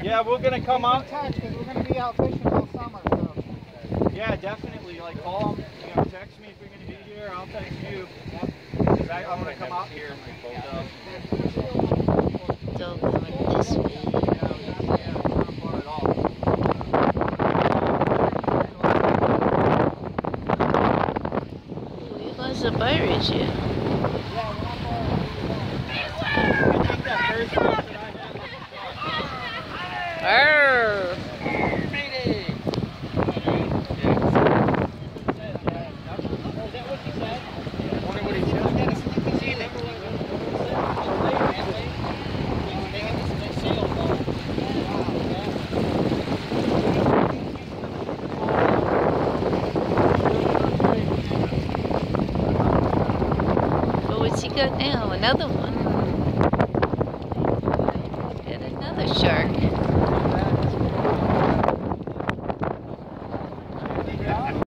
Yeah, we're gonna come out. Because we're gonna be out fishing all summer. So. Yeah, definitely. Like call them, text me if you're gonna be here. I'll text you. Cause I'm gonna come out here. Don't come this way. You guys are pirates here. Arr! Oh, what's he got now? Another one. Got another shark.